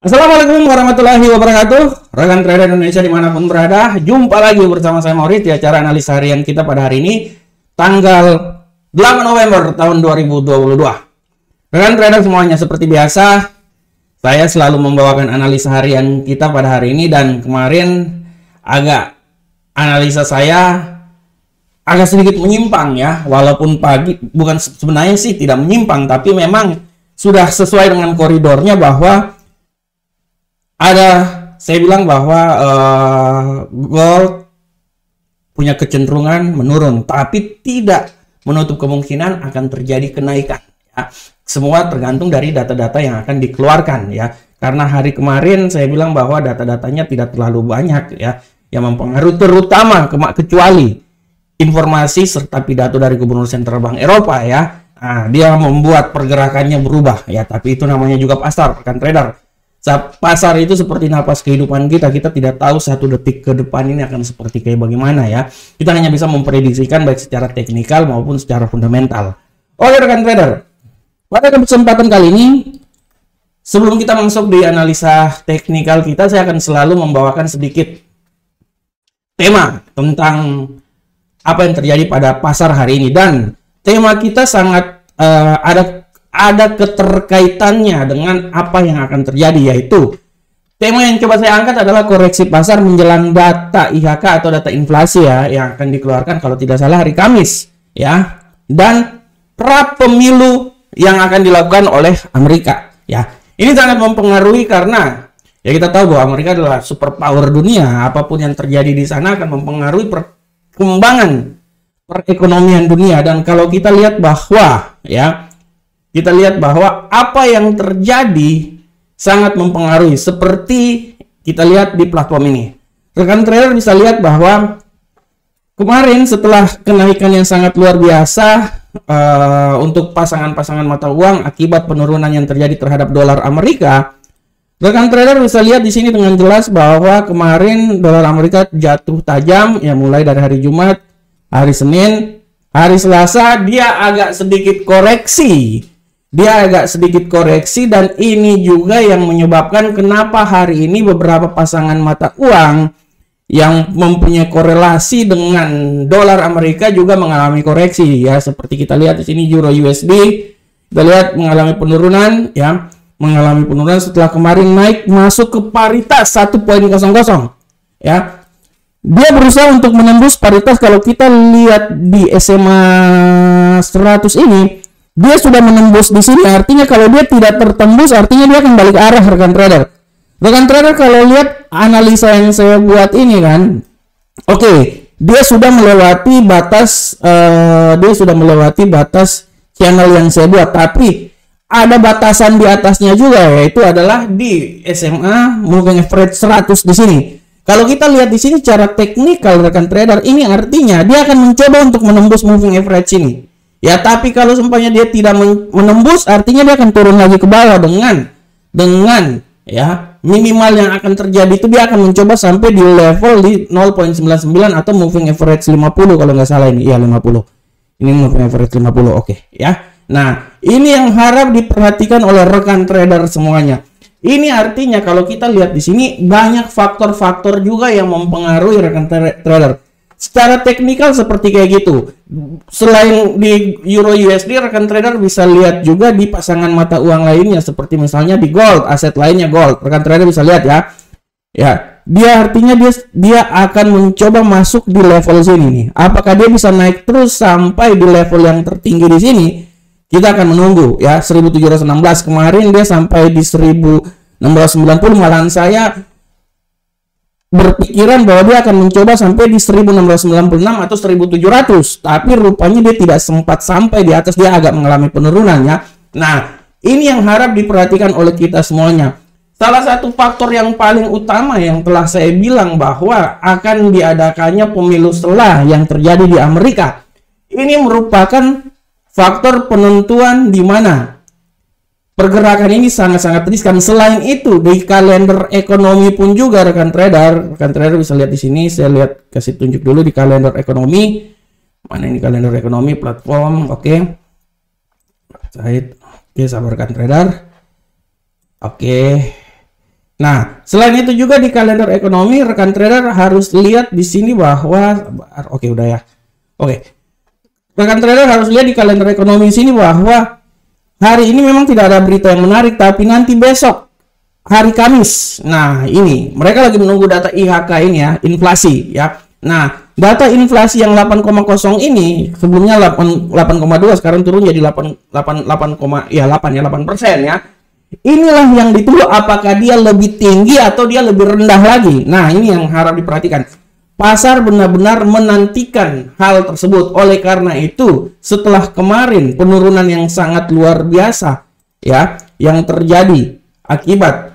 Assalamualaikum warahmatullahi wabarakatuh. Rekan trader Indonesia dimanapun berada, jumpa lagi bersama saya Maurits di acara analisa harian kita pada hari ini, tanggal 8 November tahun 2022. Rekan trader semuanya, seperti biasa, saya selalu membawakan analisa harian kita pada hari ini, dan kemarin analisa saya agak sedikit menyimpang ya, walaupun bukan sebenarnya sih tidak menyimpang, tapi memang sudah sesuai dengan koridornya bahwa saya bilang bahwa gold punya kecenderungan menurun, tapi tidak menutup kemungkinan akan terjadi kenaikan. Ya. Semua tergantung dari data-data yang akan dikeluarkan ya. Karena hari kemarin saya bilang bahwa data-datanya tidak terlalu banyak ya yang mempengaruhi, terutama kecuali informasi serta pidato dari Gubernur Sentral Bank Eropa ya. Nah, dia membuat pergerakannya berubah ya, tapi itu namanya juga pasar, rekan trader. Pasar itu seperti napas kehidupan kita tidak tahu satu detik ke depan ini akan seperti kayak bagaimana ya. Kita hanya bisa memprediksikan baik secara teknikal maupun secara fundamental. Oke rekan trader, pada kesempatan kali ini, sebelum kita masuk di analisa teknikal kita, saya akan selalu membawakan sedikit tema tentang apa yang terjadi pada pasar hari ini. Dan tema kita sangat ada keterkaitannya dengan apa yang akan terjadi, yaitu tema yang coba saya angkat adalah koreksi pasar menjelang data IHK atau data inflasi ya, yang akan dikeluarkan kalau tidak salah hari Kamis ya, dan pra pemilu yang akan dilakukan oleh Amerika ya. Ini sangat mempengaruhi karena ya kita tahu bahwa Amerika adalah superpower dunia. Apapun yang terjadi di sana akan mempengaruhi perkembangan perekonomian dunia. Dan kalau kita lihat bahwa apa yang terjadi sangat mempengaruhi, seperti kita lihat di platform ini. Rekan trader bisa lihat bahwa kemarin setelah kenaikan yang sangat luar biasa untuk pasangan-pasangan mata uang akibat penurunan yang terjadi terhadap dolar Amerika, rekan trader bisa lihat di sini dengan jelas bahwa kemarin dolar Amerika jatuh tajam ya, mulai dari hari Jumat, hari Senin, hari Selasa dia agak sedikit koreksi. Dan ini juga yang menyebabkan kenapa hari ini beberapa pasangan mata uang yang mempunyai korelasi dengan dolar Amerika juga mengalami koreksi ya, seperti kita lihat di sini Euro USD kita lihat mengalami penurunan setelah kemarin naik masuk ke paritas 1.00 ya. Dia berusaha untuk menembus paritas. Kalau kita lihat di SMA 100 ini, dia sudah menembus di sini, artinya kalau dia tidak tertembus artinya dia akan balik arah rekan trader. Rekan trader kalau lihat analisa yang saya buat ini kan, dia sudah melewati batas channel yang saya buat, tapi ada batasan di atasnya juga, yaitu adalah di SMA moving average 100 di sini. Kalau kita lihat di sini secara teknikal rekan trader, ini artinya dia akan mencoba untuk menembus moving average ini. Ya, tapi kalau seumpamanya dia tidak menembus, artinya dia akan turun lagi ke bawah dengan ya minimal yang akan terjadi itu dia akan mencoba sampai di level di 0.99 atau moving average 50 kalau nggak salah ini. Ya 50. Ini moving average 50. Oke, ya. Nah, ini yang harap diperhatikan oleh rekan trader semuanya. Ini artinya kalau kita lihat di sini banyak faktor-faktor juga yang mempengaruhi rekan trader. Secara teknikal seperti kayak gitu. Selain di Euro USD, rekan trader bisa lihat juga di pasangan mata uang lainnya, seperti misalnya di gold, aset lainnya gold. Rekan trader bisa lihat ya. Ya, dia artinya dia akan mencoba masuk di level sini nih. Apakah dia bisa naik terus sampai di level yang tertinggi di sini? Kita akan menunggu ya. 1716 kemarin dia sampai di 1690, malahan saya berpikiran bahwa dia akan mencoba sampai di 1696 atau 1700, tapi rupanya dia tidak sempat sampai di atas, dia agak mengalami penurunan ya. Nah, ini yang harap diperhatikan oleh kita semuanya. Salah satu faktor yang paling utama yang telah saya bilang bahwa akan diadakannya pemilu setelah yang terjadi di Amerika, ini merupakan faktor penentuan di mana pergerakan ini sangat-sangat riskan. Selain itu, di kalender ekonomi pun juga rekan trader bisa lihat di sini. Saya kasih tunjuk dulu di kalender ekonomi. Mana ini kalender ekonomi platform? Oke, sabar rekan trader. Oke, Nah, selain itu juga di kalender ekonomi, rekan trader harus lihat di sini bahwa oke, udah ya. Oke. Rekan trader harus lihat di kalender ekonomi sini bahwa hari ini memang tidak ada berita yang menarik, tapi nanti besok hari Kamis. Nah, ini mereka lagi menunggu data IHK ini ya, inflasi ya. Nah, data inflasi yang 8,0 ini sebelumnya 8,2, sekarang turun jadi 8,8 ya 8% ya. Inilah yang ditunggu, apakah dia lebih tinggi atau dia lebih rendah lagi. Nah, ini yang harap diperhatikan. Pasar benar-benar menantikan hal tersebut. Oleh karena itu, setelah kemarin penurunan yang sangat luar biasa ya yang terjadi akibat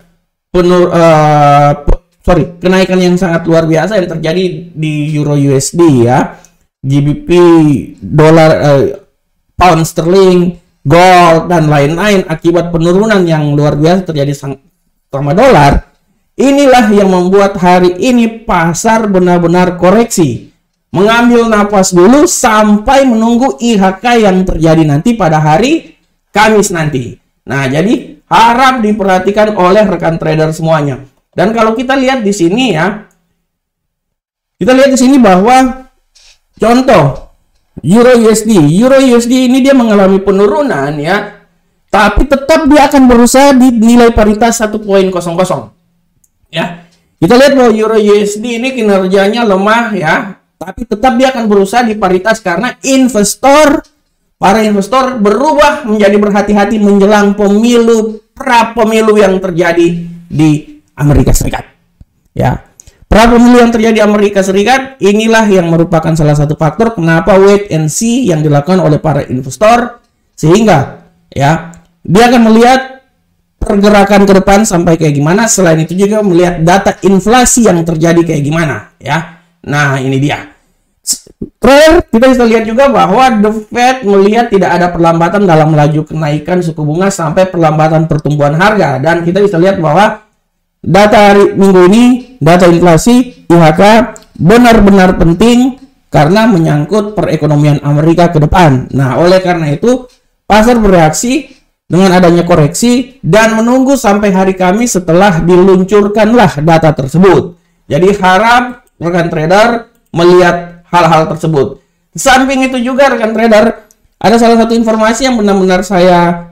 kenaikan yang sangat luar biasa yang terjadi di Euro USD ya, GBP, dolar, pound sterling, gold dan lain-lain akibat penurunan yang luar biasa terjadi sama dolar. Inilah yang membuat hari ini pasar benar-benar koreksi, mengambil napas dulu sampai menunggu IHK yang terjadi nanti pada hari Kamis nanti. Nah, jadi harap diperhatikan oleh rekan trader semuanya. Dan kalau kita lihat di sini ya, kita lihat di sini bahwa contoh Euro USD ini dia mengalami penurunan ya, tapi tetap dia akan berusaha di nilai paritas 1.00 ya. Kita lihat bahwa Euro USD ini kinerjanya lemah ya, tapi tetap dia akan berusaha di paritas karena para investor berubah menjadi berhati-hati menjelang pra-pemilu yang terjadi di Amerika Serikat ya. Pra-pemilu yang terjadi di Amerika Serikat inilah yang merupakan salah satu faktor kenapa wait and see yang dilakukan oleh para investor, sehingga ya dia akan melihat pergerakan ke depan sampai kayak gimana. Selain itu juga melihat data inflasi yang terjadi kayak gimana ya. Nah, ini dia. Terakhir, kita bisa lihat juga bahwa The Fed melihat tidak ada perlambatan dalam laju kenaikan suku bunga sampai perlambatan pertumbuhan harga. Dan kita bisa lihat bahwa data hari Minggu ini, data inflasi IHK benar-benar penting karena menyangkut perekonomian Amerika ke depan. Nah, oleh karena itu pasar bereaksi dengan adanya koreksi dan menunggu sampai hari Kamis setelah diluncurkanlah data tersebut. Jadi harap rekan trader melihat hal-hal tersebut. Di samping itu juga rekan trader, ada salah satu informasi yang benar-benar saya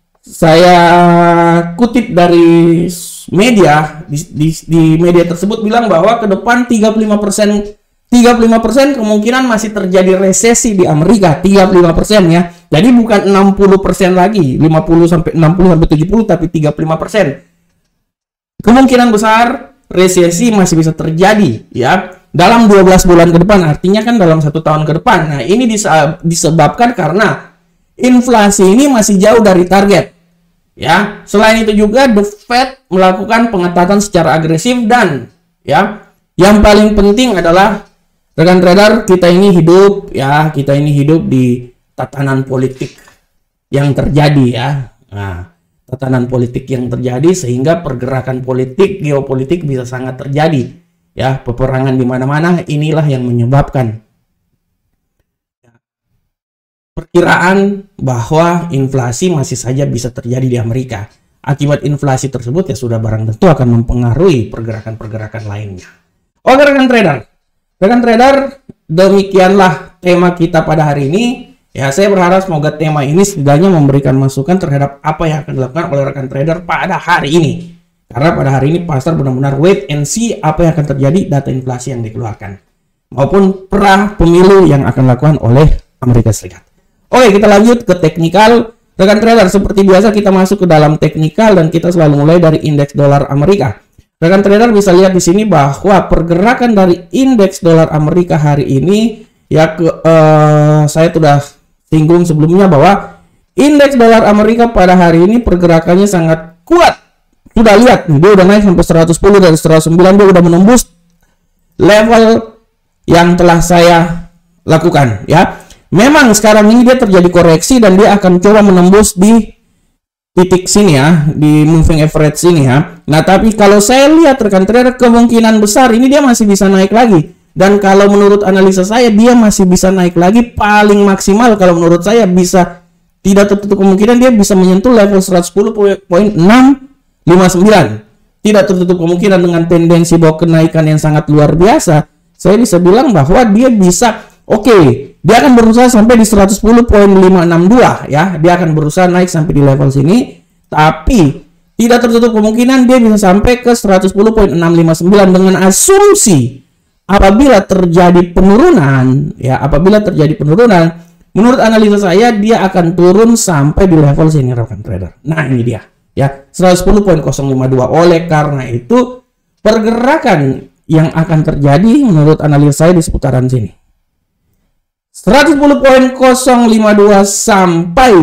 kutip dari media di media tersebut bilang bahwa ke depan 35% kemungkinan masih terjadi resesi di Amerika, 35% ya. Jadi bukan 60% lagi, 50 sampai 60 sampai 70, tapi 35%. Kemungkinan besar resesi masih bisa terjadi ya dalam 12 bulan ke depan, artinya kan dalam 1 tahun ke depan. Nah, ini disebabkan karena inflasi ini masih jauh dari target. Ya, selain itu juga The Fed melakukan pengetatan secara agresif dan ya, yang paling penting adalah rekan trader, kita ini hidup di tatanan politik yang terjadi ya. Nah, tatanan politik yang terjadi sehingga pergerakan politik, geopolitik bisa sangat terjadi. Ya, peperangan di mana-mana, inilah yang menyebabkan perkiraan bahwa inflasi masih saja bisa terjadi di Amerika. Akibat inflasi tersebut ya sudah barang tentu akan mempengaruhi pergerakan-pergerakan lainnya. Oke rekan trader, demikianlah tema kita pada hari ini. Ya, saya berharap semoga tema ini setidaknya memberikan masukan terhadap apa yang akan dilakukan oleh rekan trader pada hari ini. Karena pada hari ini pasar benar-benar wait and see apa yang akan terjadi data inflasi yang dikeluarkan. Maupun pra-pemilu yang akan dilakukan oleh Amerika Serikat. Oke, kita lanjut ke teknikal. Rekan trader, seperti biasa kita masuk ke dalam teknikal dan kita selalu mulai dari indeks dolar Amerika. Rekan trader bisa lihat di sini bahwa pergerakan dari indeks dolar Amerika hari ini ya saya sudah singgung sebelumnya bahwa indeks dolar Amerika pada hari ini pergerakannya sangat kuat. Sudah lihat nih, dia udah naik sampai 110 dari 109, dia udah menembus level yang telah saya lakukan ya. Memang sekarang ini dia terjadi koreksi dan dia akan coba menembus di titik sini ya, di moving average sini ya. Nah, tapi kalau saya lihat rekan trader, kemungkinan besar ini dia masih bisa naik lagi. Dan kalau menurut analisa saya, dia masih bisa naik lagi, paling maksimal kalau menurut saya bisa, tidak tertutup kemungkinan dia bisa menyentuh level 110.659. tidak tertutup kemungkinan dengan tendensi bahwa kenaikan yang sangat luar biasa, saya bisa bilang bahwa dia bisa dia akan berusaha sampai di 110.562 ya. Dia akan berusaha naik sampai di level sini, tapi tidak tertutup kemungkinan dia bisa sampai ke 110.659 dengan asumsi apabila terjadi penurunan ya, menurut analisa saya dia akan turun sampai di level sini rekan trader. Nah, ini dia ya, 110.052. Oleh karena itu pergerakan yang akan terjadi menurut analisa saya di seputaran sini 110.052 sampai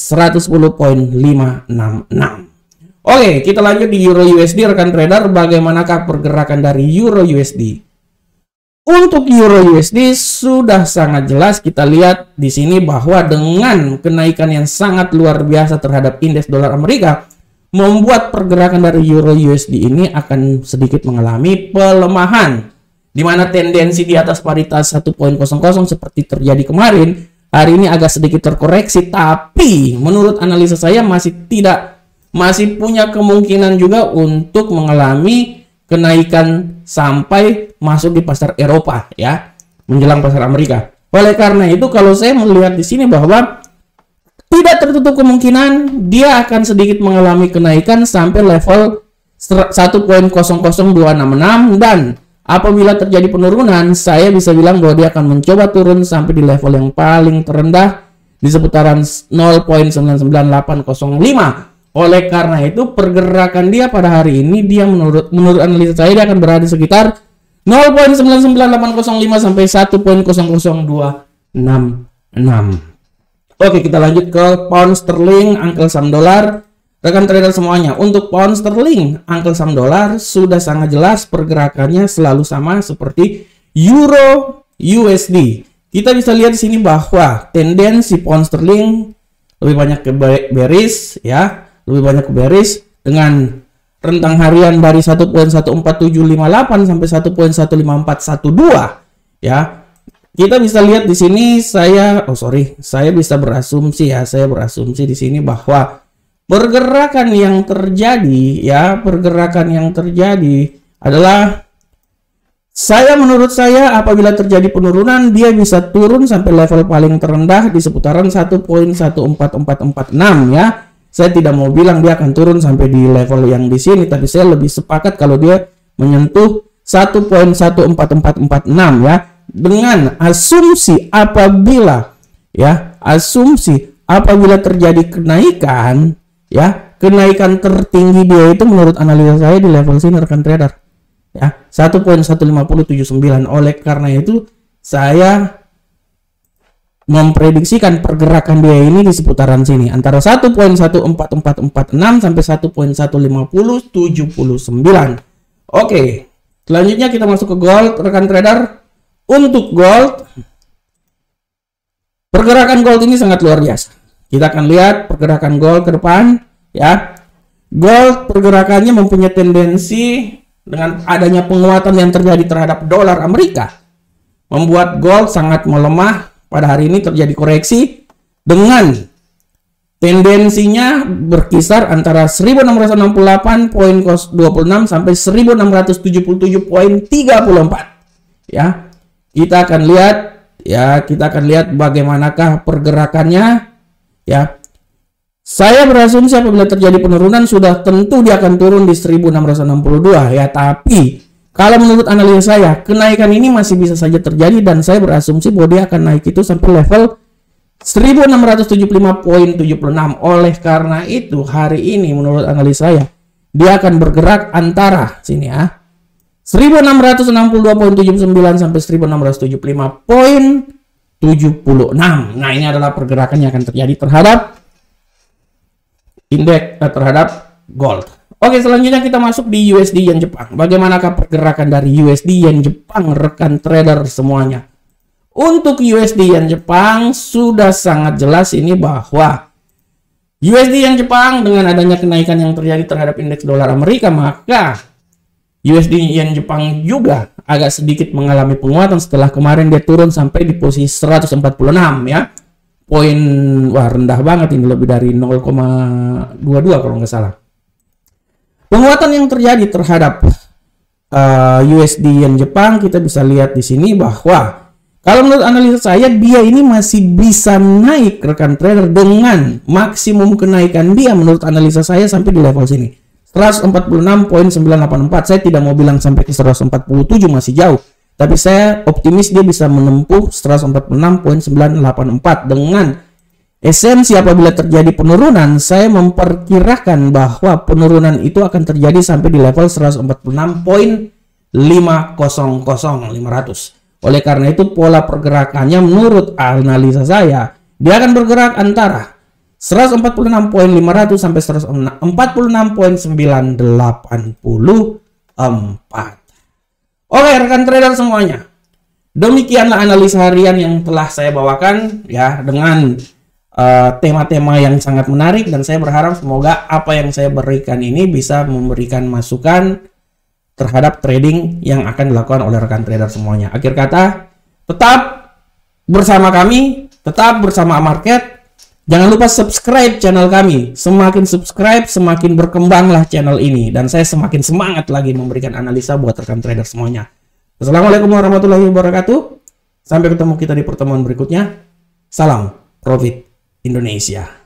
110.566. Oke, kita lanjut di Euro USD rekan trader. Bagaimanakah pergerakan dari Euro USD? Untuk Euro USD sudah sangat jelas kita lihat di sini bahwa dengan kenaikan yang sangat luar biasa terhadap indeks dolar Amerika membuat pergerakan dari Euro USD ini akan sedikit mengalami pelemahan, di mana tendensi di atas paritas 1.00 seperti terjadi kemarin hari ini agak sedikit terkoreksi, tapi menurut analisa saya masih punya kemungkinan juga untuk mengalami kenaikan sampai masuk di pasar Eropa ya, menjelang pasar Amerika. Oleh karena itu kalau saya melihat di sini bahwa tidak tertutup kemungkinan dia akan sedikit mengalami kenaikan sampai level 1.00266, dan apabila terjadi penurunan saya bisa bilang bahwa dia akan mencoba turun sampai di level yang paling terendah di seputaran 0.99805. Oleh karena itu pergerakan dia pada hari ini dia menurut analisa saya dia akan berada sekitar 0.99805 sampai 1.00266. Oke, kita lanjut ke pound sterling, angkel saham dolar. Rekan trader semuanya, untuk pound sterling, angkel saham dolar sudah sangat jelas pergerakannya selalu sama seperti Euro USD. Kita bisa lihat di sini bahwa tendensi pound sterling lebih banyak ke bearish ya. Lebih banyak ke bearish dengan rentang harian dari 1.14758 sampai 1.15412 ya. Kita bisa lihat di sini saya bisa berasumsi di sini bahwa pergerakan yang terjadi adalah menurut saya apabila terjadi penurunan dia bisa turun sampai level paling terendah di seputaran 1.14446 ya. Saya tidak mau bilang dia akan turun sampai di level yang di sini, tapi saya lebih sepakat kalau dia menyentuh 1.14446 ya, dengan asumsi apabila terjadi kenaikan ya, kenaikan tertinggi dia itu menurut analisa saya di level sini rekan trader ya, 1.15079. Oleh karena itu saya memprediksikan pergerakan dia ini di seputaran sini antara 1.14446 sampai 1.15079. Oke, selanjutnya kita masuk ke gold rekan trader. Untuk gold, pergerakan gold ini sangat luar biasa. Kita akan lihat pergerakan gold ke depan ya. Gold pergerakannya mempunyai tendensi dengan adanya penguatan yang terjadi terhadap dolar Amerika membuat gold sangat melemah. Pada hari ini terjadi koreksi dengan tendensinya berkisar antara 1668.26 sampai 1677.34 ya. Kita akan lihat bagaimanakah pergerakannya ya. Saya berasumsi apabila terjadi penurunan sudah tentu dia akan turun di 1662 ya, tapi kalau menurut analisa saya, kenaikan ini masih bisa saja terjadi dan saya berasumsi bahwa dia akan naik itu sampai level 1675.76. Oleh karena itu, hari ini menurut analisa saya, dia akan bergerak antara sini ya, 1662.79 sampai 1675.76. Nah, ini adalah pergerakan yang akan terjadi terhadap indeks terhadap gold. Oke, selanjutnya kita masuk di USD Yen Jepang. Bagaimanakah pergerakan dari USD Yen Jepang rekan trader semuanya? Untuk USD Yen Jepang sudah sangat jelas ini bahwa USD Yen Jepang dengan adanya kenaikan yang terjadi terhadap indeks dolar Amerika, maka USD Yen Jepang juga agak sedikit mengalami penguatan setelah kemarin dia turun sampai di posisi 146 ya. Rendah banget ini, lebih dari 0,22 kalau nggak salah. Penguatan yang terjadi terhadap USD Yen Jepang, kita bisa lihat di sini bahwa kalau menurut analisa saya, dia ini masih bisa naik rekan trader dengan maksimum kenaikan dia menurut analisa saya sampai di level sini. 146.984. Saya tidak mau bilang sampai ke 147, masih jauh. Tapi saya optimis dia bisa menempuh 146.984 dengan esensi apabila terjadi penurunan. Saya memperkirakan bahwa penurunan itu akan terjadi sampai di level 146.500. Oleh karena itu pola pergerakannya menurut analisa saya, dia akan bergerak antara 146.500 sampai 146.984. Oke rekan trader semuanya, demikianlah analisa harian yang telah saya bawakan ya, dengan tema-tema yang sangat menarik, dan saya berharap semoga apa yang saya berikan ini bisa memberikan masukan terhadap trading yang akan dilakukan oleh rekan trader semuanya. Akhir kata, tetap bersama kami, tetap bersama market. Jangan lupa subscribe channel kami. Semakin subscribe, semakin berkembanglah channel ini. Dan saya semakin semangat lagi memberikan analisa buat rekan trader semuanya. Assalamualaikum warahmatullahi wabarakatuh. Sampai ketemu kita di pertemuan berikutnya. Salam Profit Indonesia.